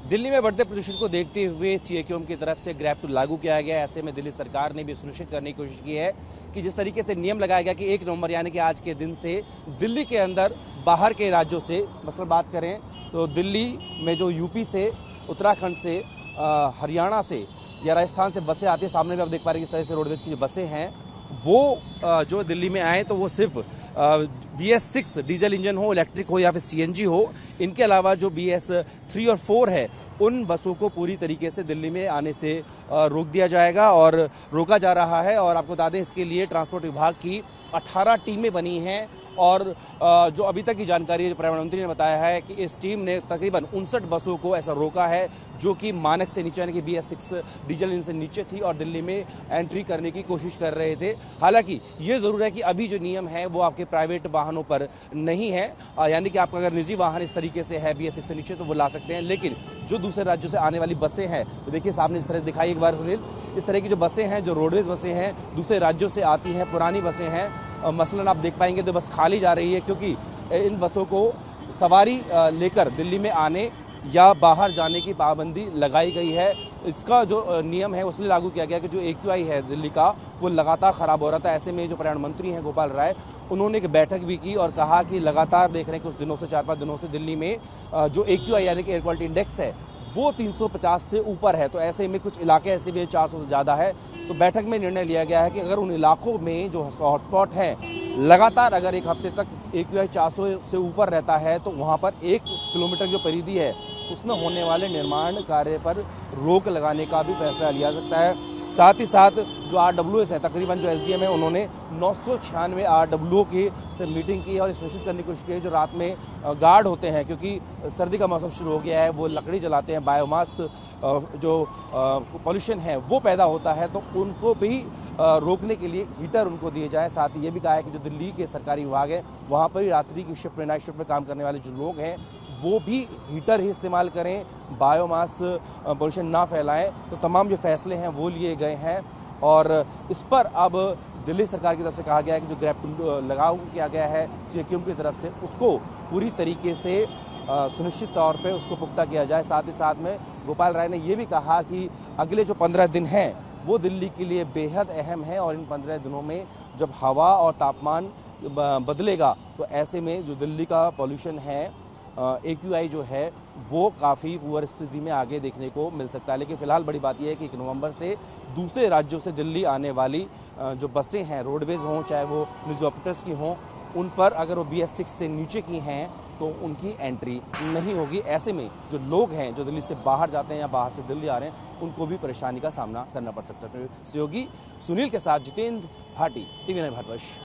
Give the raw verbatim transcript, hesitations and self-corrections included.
दिल्ली में बढ़ते प्रदूषण को देखते हुए सीएक्यूएम की तरफ से ग्रैब टू लागू किया गया। ऐसे में दिल्ली सरकार ने भी सुनिश्चित करने की कोशिश की है कि जिस तरीके से नियम लगाया गया कि एक नवंबर यानी कि आज के दिन से दिल्ली के अंदर बाहर के राज्यों से मसलन बात करें तो दिल्ली में जो यूपी से, उत्तराखंड से, हरियाणा से या राजस्थान से बसें आती हैं, सामने भी आप देख पा रहे हैं किस तरह से रोडवेज की जो बसें हैं वो जो दिल्ली में आए तो वो सिर्फ B S six diesel engine हो, इलेक्ट्रिक हो या फिर सी एन जी हो। इनके अलावा जो बी एस थ्री और फोर है उन बसों को पूरी तरीके से दिल्ली में आने से रोक दिया जाएगा और रोका जा रहा है। और आपको बता दें इसके लिए ट्रांसपोर्ट विभाग की अठारह टीमें बनी हैं और जो अभी तक की जानकारी पर्यावरण मंत्री ने बताया है कि इस टीम ने तकरीबन उनसठ बसों को ऐसा रोका है जो कि मानक से नीचे यानी कि B S six diesel engine से नीचे थी और दिल्ली में एंट्री करने की कोशिश कर रहे थे। हालांकि ये जरूर है कि अभी जो नियम है वो आपके प्राइवेट वाहनों पर नहीं है, यानी कि आपका अगर निजी वाहन इस तरीके से है बी एस सिक्स से नीचे तो वो ला सकते हैं। लेकिन जो दूसरे राज्यों से आने वाली बसें हैं तो देखिए सामने इस तरह दिखाई एक बार सुनील, इस तरह की जो बसें हैं जो रोडवेज बसें हैं दूसरे राज्यों से आती हैं, पुरानी बसें हैं। मसलन आप देख पाएंगे तो बस खाली जा रही है क्योंकि इन बसों को सवारी लेकर दिल्ली में आने या बाहर जाने की पाबंदी लगाई गई है। इसका जो नियम है उसने लागू किया गया कि जो ए क्यू आई है दिल्ली का वो लगातार खराब हो रहा था। ऐसे में जो पर्यावरण मंत्री हैं गोपाल राय, उन्होंने एक बैठक भी की और कहा कि लगातार देख रहे हैं कुछ दिनों से, चार पाँच दिनों से दिल्ली में जो ए क्यू आई यानी कि एयर क्वालिटी इंडेक्स है वो तीन सौ पचास से ऊपर है। तो ऐसे में कुछ इलाके ऐसे भी चार सौ से ज़्यादा है। तो बैठक में निर्णय लिया गया है कि अगर उन इलाकों में जो हॉटस्पॉट है लगातार अगर एक हफ्ते तक ए क्यू आई चार सौ से ऊपर रहता है तो वहाँ पर एक किलोमीटर जो परिधि है उसमें होने वाले निर्माण कार्य पर रोक लगाने का भी फैसला लिया सकता है। साथ ही साथ जो आर डब्ल्यू एस है, तकरीबन जो एस डी एम है, उन्होंने नौ सौ छियानवे आर डब्ल्यू ओ की से मीटिंग की और सुनिश्चित करने की कोशिश की जो रात में गार्ड होते हैं क्योंकि सर्दी का मौसम शुरू हो गया है, वो लकड़ी जलाते हैं, बायोमास जो पॉल्यूशन है वो पैदा होता है तो उनको भी रोकने के लिए हीटर उनको दिए जाए। साथ ही ये भी कहा है कि जो दिल्ली के सरकारी विभाग है वहाँ पर रात्रि की शिफ्ट में, नाइट शिफ्ट में काम करने वाले जो लोग हैं वो भी हीटर ही इस्तेमाल करें, बायोमास पॉल्यूशन ना फैलाएं। तो तमाम जो फैसले हैं वो लिए गए हैं और इस पर अब दिल्ली सरकार की तरफ से कहा गया है कि जो ग्रैब टू लागू किया गया है सीएक्यूएम की तरफ से उसको पूरी तरीके से सुनिश्चित तौर पे उसको पुख्ता किया जाए। साथ ही साथ में गोपाल राय ने ये भी कहा कि अगले जो पंद्रह दिन हैं वो दिल्ली के लिए बेहद अहम है और इन पंद्रह दिनों में जब हवा और तापमान बदलेगा तो ऐसे में जो दिल्ली का पॉल्यूशन है ए क्यू आई जो है वो काफ़ी पुअर स्थिति में आगे देखने को मिल सकता है। लेकिन फिलहाल बड़ी बात यह है कि एक नवंबर से दूसरे राज्यों से दिल्ली आने वाली जो बसें हैं, रोडवेज हों चाहे वो निजी ऑपरेटर्स की हों, उन पर अगर वो बी एस सिक्स से नीचे की हैं तो उनकी एंट्री नहीं होगी। ऐसे में जो लोग हैं जो दिल्ली से बाहर जाते हैं या बाहर से दिल्ली आ रहे हैं उनको भी परेशानी का सामना करना पड़ सकता है। सहयोगी सुनील के साथ जितेंद्र भाटी, टीवी नाइन भारतवर्ष।